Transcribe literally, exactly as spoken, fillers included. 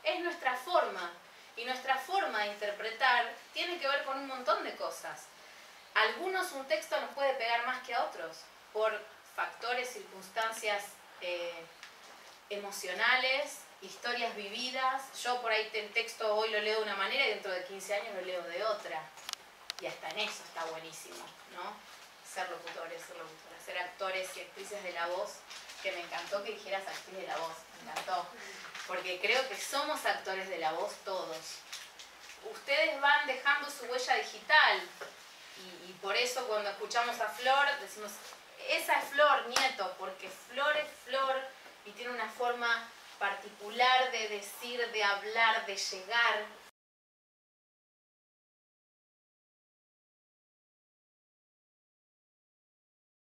es nuestra forma. Y nuestra forma de interpretar tiene que ver con un montón de cosas. A algunos un texto nos puede pegar más que a otros, por factores, circunstancias eh, emocionales, historias vividas. Yo por ahí el texto hoy lo leo de una manera y dentro de quince años lo leo de otra. Y hasta en eso está buenísimo, ¿no? Ser locutores, ser locutoras, ser actores y actrices de la voz, que me encantó que dijeras actriz de la voz, me encantó. Porque creo que somos actores de la voz todos. Ustedes van dejando su huella digital y, y por eso cuando escuchamos a Flor decimos, esa es Flor Nieto, porque Flor es Flor y tiene una forma particular de decir, de hablar, de llegar.